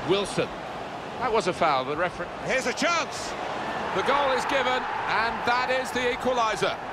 Wilson. That was a foul, the referee. Here's a chance. The goal is given, and that is the equaliser.